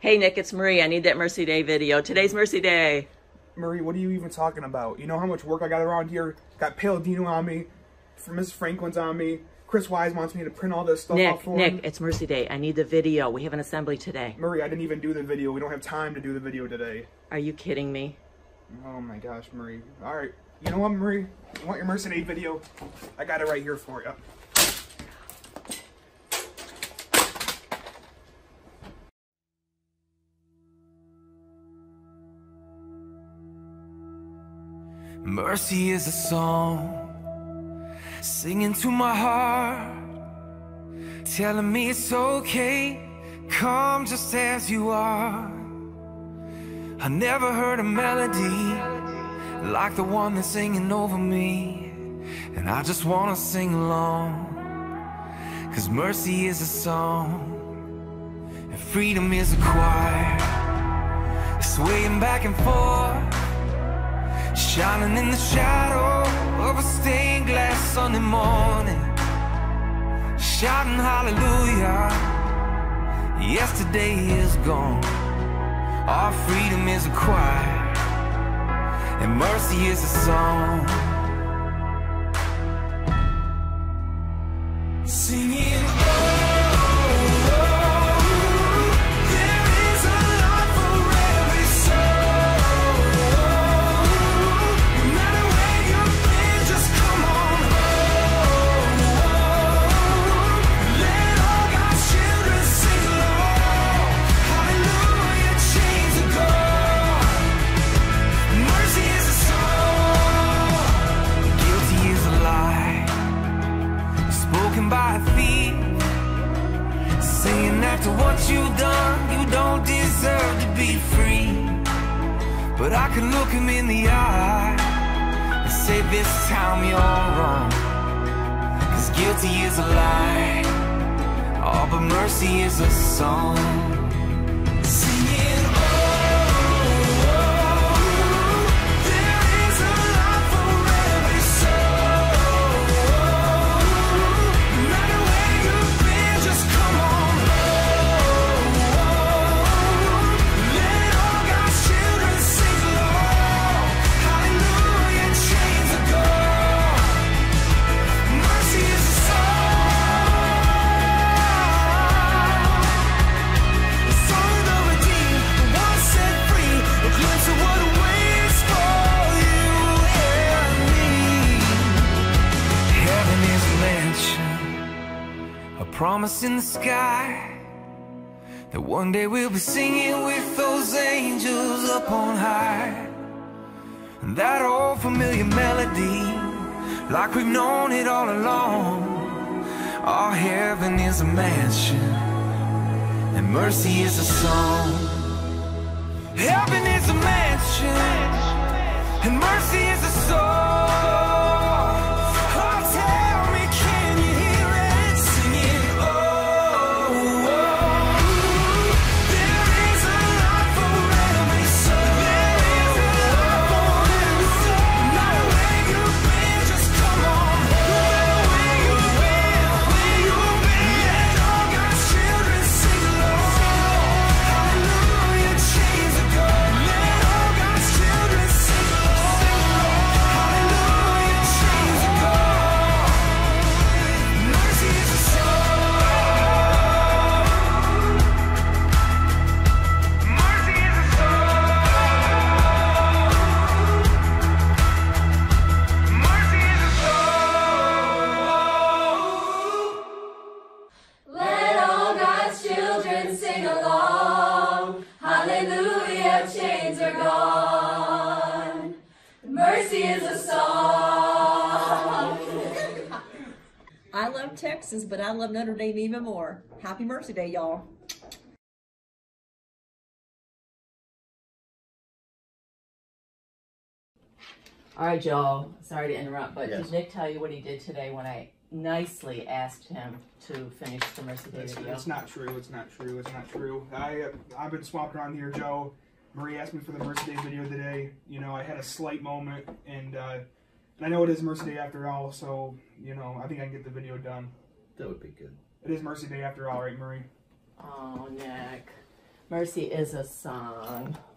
Hey Nick, it's Marie. I need that Mercy Day video. Today's Mercy Day. Marie, what are you even talking about? You know how much work I got around here? Got Palladino on me, Miss Franklin's on me. Chris Wise wants me to print all this stuff off for him. Nick, it's Mercy Day. I need the video. We have an assembly today. Marie, I didn't even do the video. We don't have time to do the video today. Are you kidding me? Oh my gosh, Marie. All right. You know what, Marie? You want your Mercy Day video? I got it right here for you. Mercy is a song singing to my heart, telling me it's okay, come just as you are. I never heard a melody like the one that's singing over me, and I just wanna sing along, 'cause mercy is a song and freedom is a choir, swaying back and forth, shining in the shadow of a stained glass Sunday morning, shouting hallelujah. Yesterday is gone, our freedom is a choir, and mercy is a song. Singing, by a thief, saying after what you've done, you don't deserve to be free. But I can look him in the eye and say, this time you're wrong, 'cause guilty is a lie, oh, but mercy is a song. Singing, promise in the sky that one day we'll be singing with those angels up on high, and that old familiar melody like we've known it all along. Our heaven is a mansion and mercy is a song. Heaven is a mansion and mercy is a song. Sing along, hallelujah, chains are gone. Mercy is a song. I love Texas, but I love Notre Dame even more. Happy Mercy Day, y'all. All right, Joel. Sorry to interrupt, but did Nick tell you what he did today when I nicely asked him to finish the Mercy Day video? It's not true. It's not true. It's not true. I've been swapped around here, Joe. Marie asked me for the Mercy Day video today. You know, I had a slight moment, and I know it is Mercy Day after all, so, you know, I think I can get the video done. That would be good. It is Mercy Day after all, right, Marie? Oh, Nick. Mercy is a song.